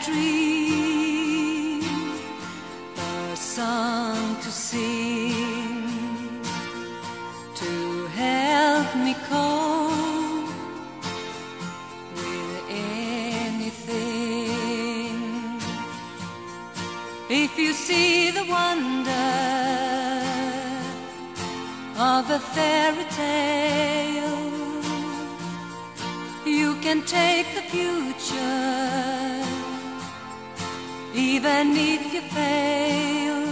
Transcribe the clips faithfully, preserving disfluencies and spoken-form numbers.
dream, a song to sing, to help me cope with anything. If you see the wonder of a fairy tale, you can take the future, even if you fail.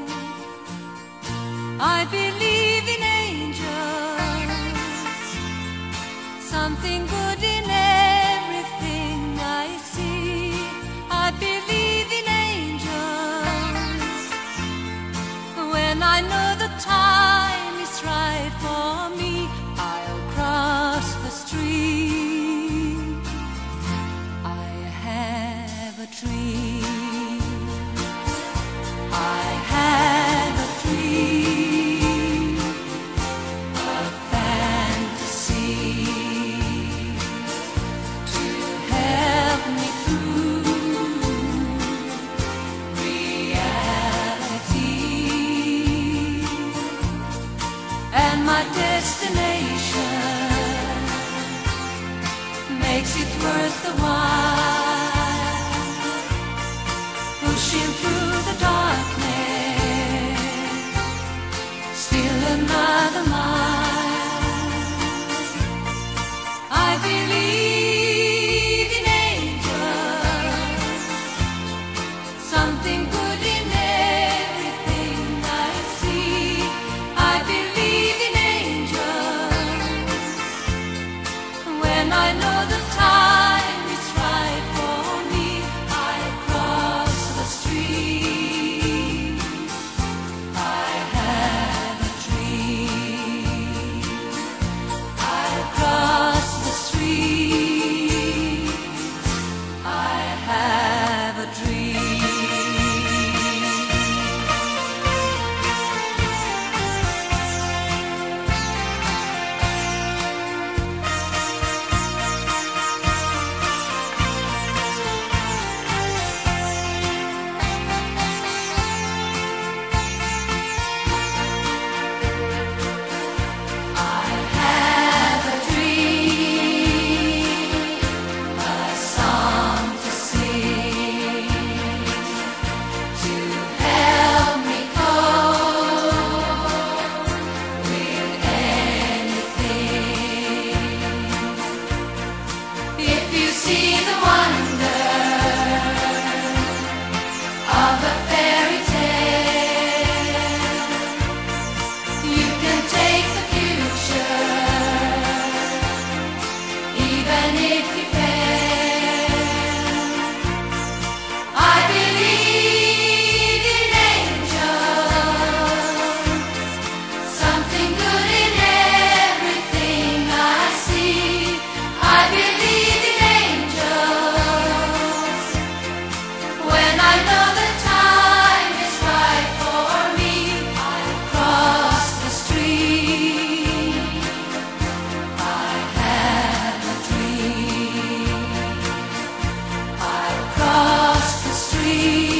I believe in angels, something good in everything I see. I believe in angels, when I know the time is right for me, I'll cross the street. I have a dream, I have a dream, a fantasy to help me through reality. And my destination makes it worth the while, pushing through the darkness, still another mile. I believe in angels, something good in everything I see. I believe in angels, when I know the time is right for me, I cross the street. I have a dream, I cross the street. I have a dream. See the wonder of a fairy tale, you can take the future, even if you fail. I believe in angels, something good in everything I see. I believe in when I know the time is right for me, I'll cross the street. I have a dream, I'll cross the street.